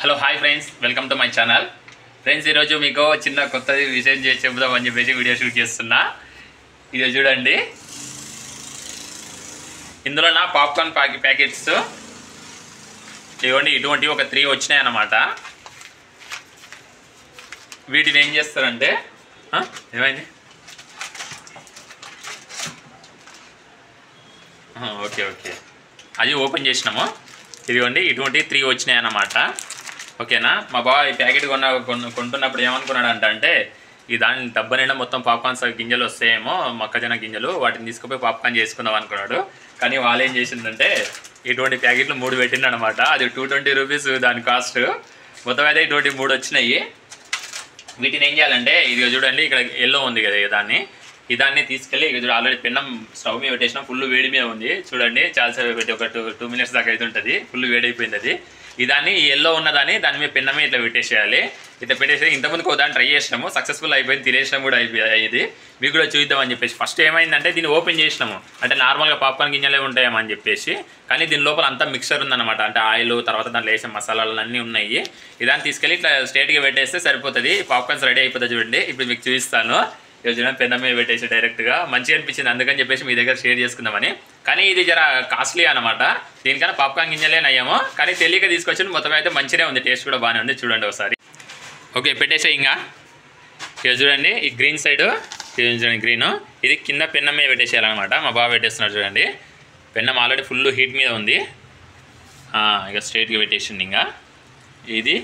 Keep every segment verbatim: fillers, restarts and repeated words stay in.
Hello hi friends, welcome to my channel. Friends, ఈరోజు మీకు చిన్న కొత్తది విషయం చేసి చెబుదామని చెప్పేసి వీడియో షూట్ చేస్తున్నా. ఇది చూడండి, ఇందులో నా పాప్కార్న్ ప్యాకె ప్యాకెట్స్ ఇవ్వండి. ఇటువంటి ఒక త్రీ వచ్చినాయి అన్నమాట. వీటిని ఏం చేస్తారంటే, ఏమైంది? ఓకే ఓకే అది ఓపెన్ చేసినాము. ఇదిగోండి, ఇటువంటి త్రీ వచ్చినాయి అన్నమాట. ఓకేనా? మా బావ ఈ ప్యాకెట్ కొన్న కొంటున్నప్పుడు ఏమనుకున్నాడు అంటే, ఈ దాని డబ్బా నిండా మొత్తం పాప్కార్న్స్ గింజలు వస్తాయేమో, మొక్కజొన్న గింజలు, వాటిని తీసుకుపోయి పాప్కార్న్ చేసుకుందాం అనుకున్నాడు. కానీ వాళ్ళు ఏం చేసిందంటే, ఇటువంటి ప్యాకెట్లు మూడు పెట్టిండు అనమాట. అది టూ ట్వంటీ రూపీస్ దాని కాస్ట్. మొత్తం అయితే ఇటువంటి మూడు వచ్చినాయి. వీటిని ఏం చేయాలంటే, ఇది చూడండి, ఇక్కడ ఎల్లో ఉంది కదా దాన్ని, ఈ దాన్ని తీసుకెళ్ళి ఇక చూడండి, ఆల్రెడీ పెన్నం స్టవ్ మీద పెట్టేసిన, ఫుల్ వేడి మీద ఉంది చూడండి. చాలాసేపు పెట్టి ఒక టూ టూ మినిట్స్ దాకా అయితే ఉంటుంది, ఫుల్ వేడి అయిపోయింది అది. ఈ దాన్ని ఎల్లో ఉన్నదాన్ని దాని మీద పెన్నమే ఇట్లా పెట్టేసేయాలి. ఇట్లా పెట్టేసి ఇంతకుముందుకు ఒక దాన్ని ట్రై చేసినాము, సక్సెస్ఫుల్ అయిపోయింది, తినేసినాం కూడా అయిపోయి. ఇది మీకు కూడా చూద్దామని చెప్పేసి ఫస్ట్ ఏమైందంటే, దీన్ని ఓపెన్ చేసినాము. అంటే నార్మల్గా పాప్కార్న్ గింజలే ఉంటాయేమని చెప్పేసి, కానీ దీని లోపల అంతా మిక్సర్ ఉందన్నమాట. అంటే ఆయిల్, తర్వాత దాంట్లో వేసే మసాలాలు అన్నీ ఉన్నాయి. ఇదాన్ని తీసుకెళ్ళి ఇట్లా స్ట్రేట్గా పెట్టేస్తే సరిపోతుంది, పాప్కార్న్స్ రెడీ అయిపోతుంది. చూడండి, ఇప్పుడు మీకు చూపిస్తాను. ఈరోజు పెన్న మీద పెట్టేసి డైరెక్ట్గా మంచిగా అనిపించింది, అందుకని చెప్పేసి మీ దగ్గర షేర్ చేసుకుందామని. కానీ ఇది జర కాస్ట్లీ అనమాట, దీనికన్నా పాప్కార్న్ గింజలే నయ్యాము. కానీ తెలియక తీసుకొచ్చి మొత్తం అయితే మంచిగా ఉంది, టేస్ట్ కూడా బాగానే ఉంది. చూడండి ఒకసారి. ఓకే, పెట్టేసే. ఇంకా ఇది చూడండి, ఈ గ్రీన్ సైడ్ చూడండి, గ్రీన్ ఇది కింద పెన్నం మీద పెట్టేసేయాలన్నమాట. మా బాగా పెట్టేస్తున్నాడు చూడండి. పెన్నం ఆల్రెడీ ఫుల్ హీట్ మీద ఉంది. ఇక స్ట్రైట్గా పెట్టేసింది. ఇంకా ఇది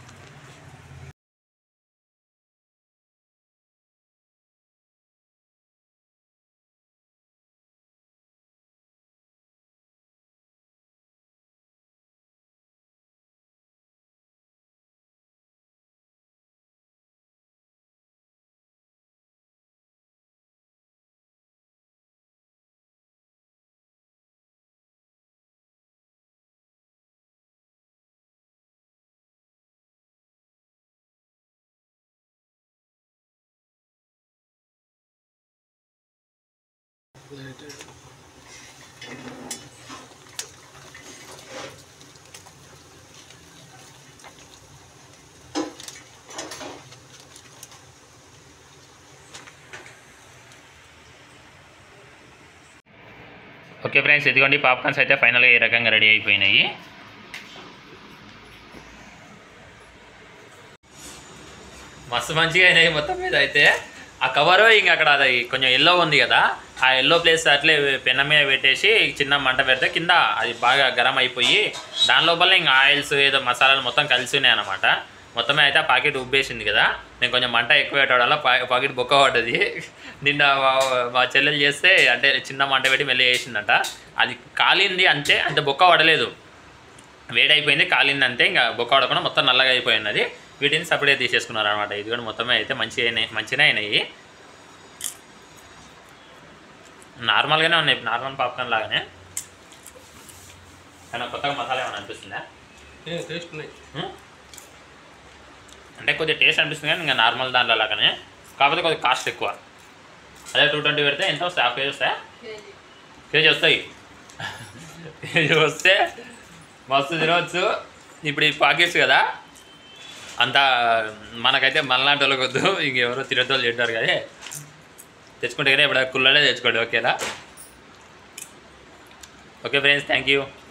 ఓకే ఫ్రెండ్స్, ఇదిగోండి పాప్కార్న్స్ అయితే ఫైనల్గా ఈ రకంగా రెడీ అయిపోయినాయి. మస్తు మంచిగా అయినాయి మొత్తం మీద అయితే. ఆ కవరు ఇంకా అక్కడ అది కొంచెం ఎల్లో ఉంది కదా, ఆ ఎల్లో ప్లేస్ అట్లే పెన్న మీద పెట్టేసి చిన్న మంట పెడితే కింద అది బాగా గరం అయిపోయి దాని లోపల ఇంకా ఆయిల్స్ ఏదో మసాలాలు మొత్తం కలిసి ఉన్నాయి అన్నమాట. మొత్తమే అయితే ఆ ప్యాకెట్ ఉబ్బేసింది కదా, నేను కొంచెం మంట ఎక్కువ పెట్టడం వల్ల ప్యాకెట్ బొక్క పడ్డది. నిన్న మా చెల్లెలు చేస్తే అంటే చిన్న మంట పెట్టి మెల్లి వేసిందట, అది కాలింది అంతే, అంటే బొక్క పడలేదు, వేడైపోయింది, కాలింది అంతే, ఇంకా బొక్క పడకుండా మొత్తం నల్లగా అయిపోయింది. అది వీటిని సపరేట్ తీసేసుకున్నారు అనమాట. ఇది కూడా మొత్తమే అయితే మంచిగా అయినాయి, మంచిగా అయినాయి, నార్మల్గానే ఉన్నాయి, నార్మల్ పాప్కార్న్ లాగానే. కానీ కొత్తగా మసాలా ఏమైనా అనిపిస్తుందా? టేస్ట్ ఉన్నాయి, అంటే కొద్దిగా టేస్ట్ అనిపిస్తుంది కానీ ఇంకా నార్మల్ దాంట్లో లాగానే, కాకపోతే కొద్దిగా కాస్ట్ ఎక్కువ. అదే టూ ట్వంటీ పెడితే ఎంత వస్తాయి? హాఫ్ కేజీ వస్తాయా? కేజీ వస్తాయి. కేజీ వస్తే మస్తు తినవచ్చు. ఇప్పుడు ఈ ప్యాకెట్స్ కదా, అంతా మనకైతే మనలాంటి వాళ్ళకి వద్దు, ఇంకెవరో తిరగతోళ్ళు తింటారు కదా, తెచ్చుకుంటే కానీ ఇప్పుడు కుళ్ళనే తెచ్చుకోండి. ఓకేనా? Okay friends, thank you.